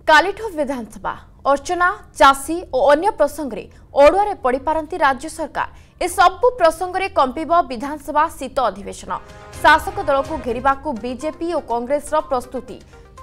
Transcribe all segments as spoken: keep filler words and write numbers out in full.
कालीठो विधानसभा अर्चना चाषी और अन्य प्रसंग में ओडुआरे पड़ी पारंती राज्य सरकार ए सबु प्रसंग में कंपिब विधानसभा शीत अधिवेशन शासक दल को घेरिबा को बीजेपी और कांग्रेस प्रस्तुति।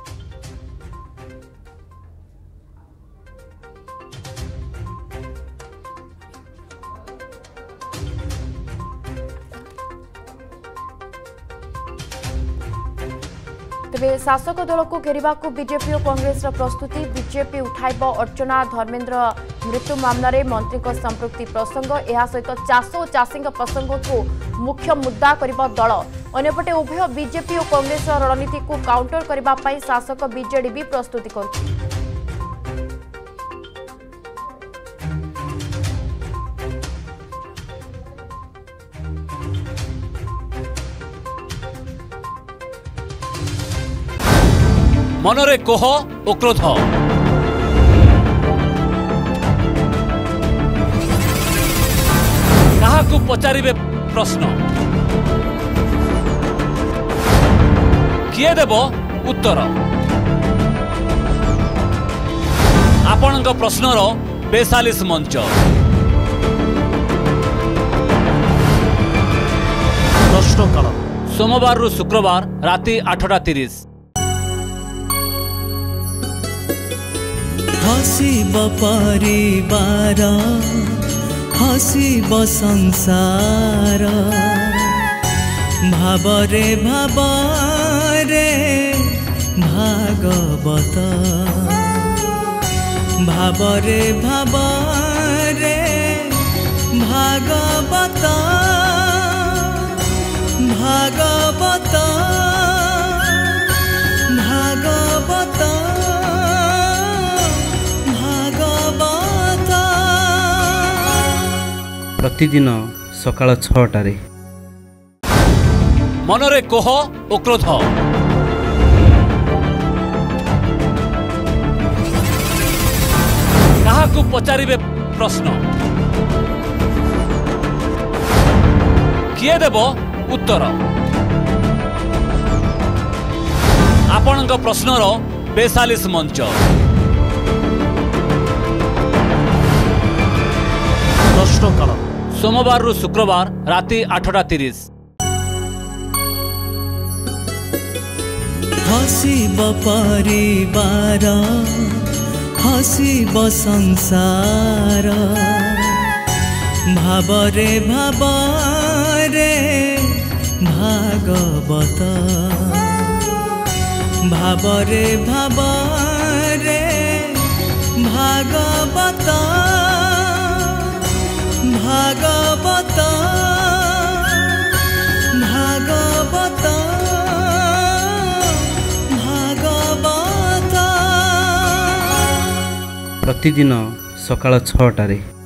तेरे शासक दल को घेरिबा को बीजेपी और कांग्रेस प्रस्तुति। बीजेपी उठाइब अर्चना धर्मेन्द्र मृत्यु मामलें मंत्री संपृक्ति प्रसंग यह सहित चाष और चाषी प्रसंग को मुख्य मुद्दा करिबा दल। अन्यपटे उभय बीजेपी और कांग्रेस रणनीति को काउंटर करने शासक बीजेडी भी प्रस्तुति कर। मनरे कोह और क्रोध काहाकू पचारिबे प्रश्न किए देव उत्तर आपणक प्रश्नर बेचालीस मंच प्रश्नकाल सोमवार रु शुक्रवार राति आठटा तीस। हसीब परिवार हसीब संसार भावरे भावरे भागवत भावरे भावरे भागवत भागवत भागवत प्रतिदिन सकाळ छटारे मनरे कोह और क्रोध काहाकू पचारिबे प्रश्न किए देव उत्तर आपणक प्रश्नर बेचालीस मंच प्रश्नकाल सोमवार रु शुक्रवार राति आठटा तीस। हसीब परिवार हसीब संसार भावरे भावरे भागवत भावरे भावरे भागवत भागवत भागवत भागवत प्रतिदिन सकाळ छटारे